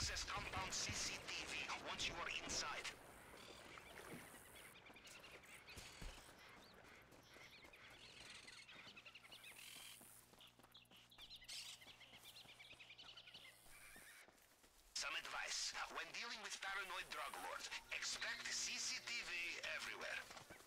access compound CCTV once you are inside. Some advice. When dealing with paranoid drug lords, expect CCTV everywhere.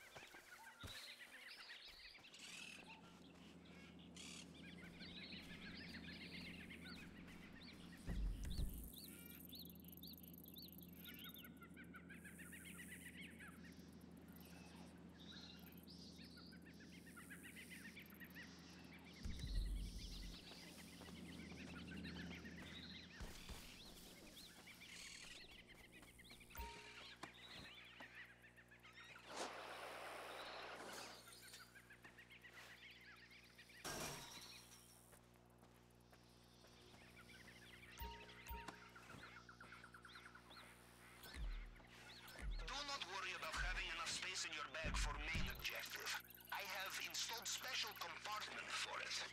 In your bag for main objective. I have installed special compartment for it.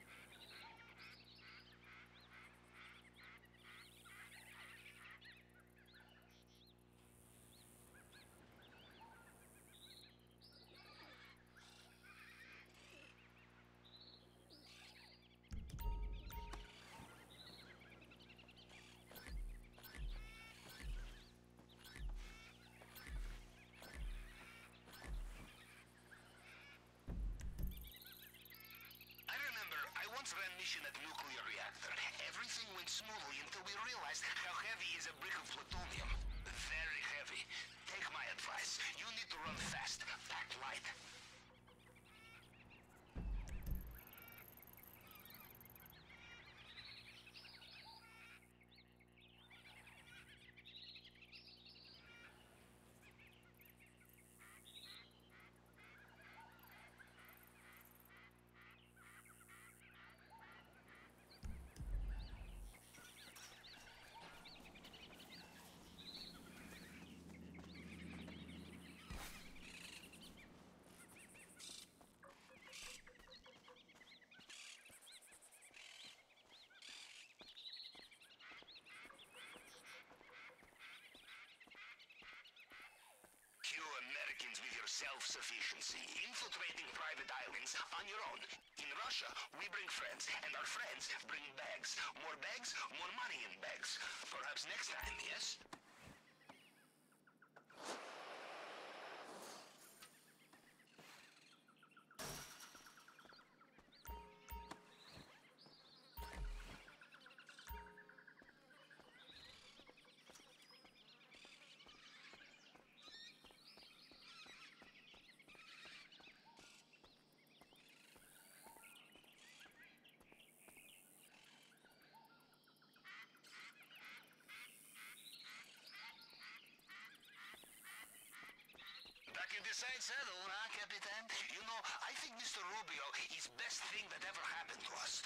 Ran mission at nuclear reactor. Everything went smoothly until we realized how heavy is a brick of plutonium. Very heavy. Take my advice. You need to run fast. Pack light. Americans with your self-sufficiency, infiltrating private islands on your own. In Russia, we bring friends, and our friends bring bags. More bags, more money in bags. Perhaps next time, yes? Side saddle, huh, Capitan? You know, I think Mr. Rubio is best thing that ever happened to us.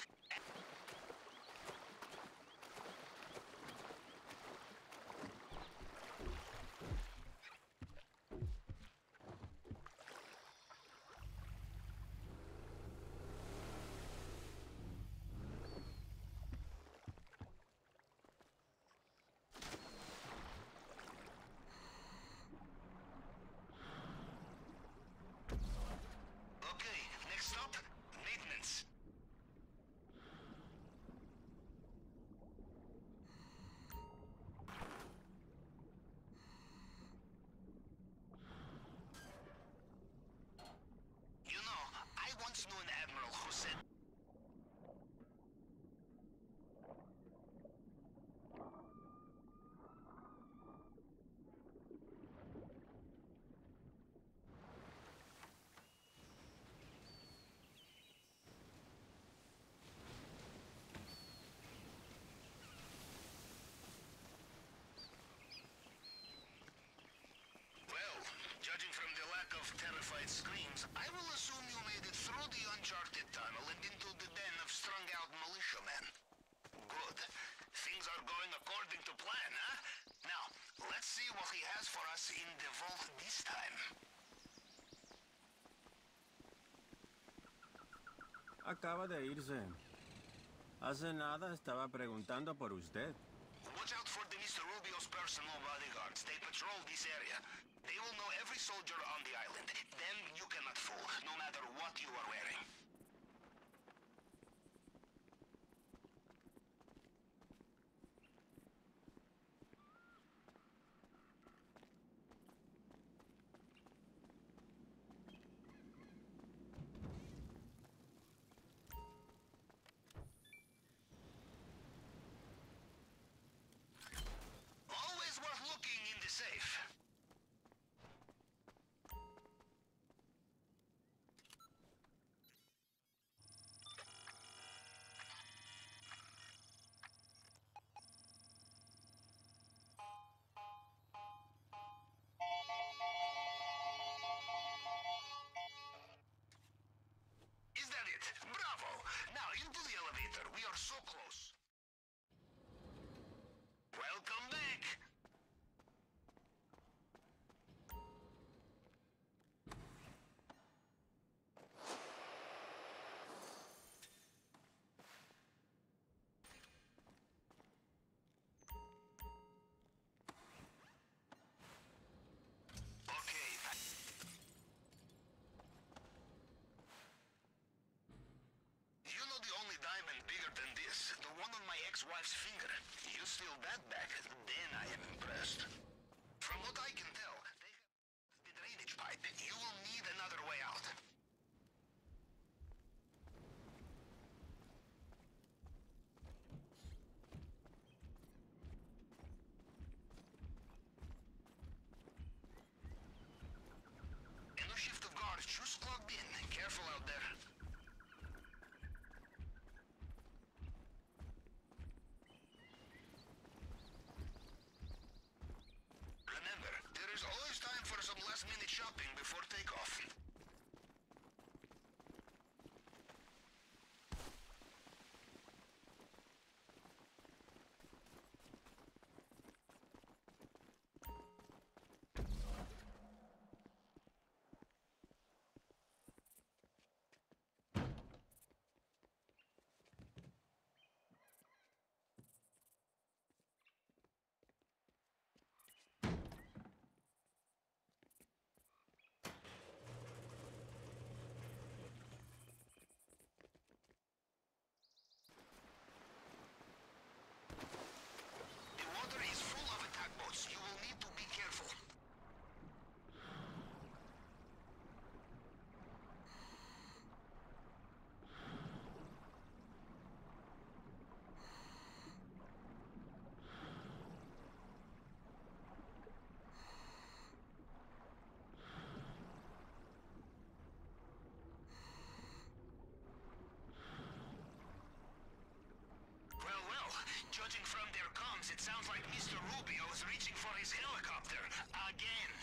Stop. Maintenance. You know, I once knew an admiral who said... Judging from the lack of terrified screams, I will assume you made it through the uncharted tunnel and into the den of strung-out militiamen. Good. Things are going according to plan, huh? Now, let's see what he has for us in the vault this time. Acaba de irse. Hace nada estaba preguntando por usted. Watch out for the Rubio's personal bodyguards. They patrol this area. They will know every soldier on the island. Them you cannot fool, no matter what you are wearing. Always worth looking in the safe. Is that it? Bravo! Now into the elevator. We are so close. Welcome back. Okay. You know the only diamond bigger than this, the one on my ex-wife's finger. You steal that back, then I am impressed. From what I can tell, they have the drainage pipe. You will need another way out. A new shift of guards just logged in. Careful out there. Remember, there is always time for some last-minute shopping before takeoff. The water is full of attack boats. You will need to be careful. Well, judging from their comms, it sounds like Mr. Rubio is reaching for his helicopter again.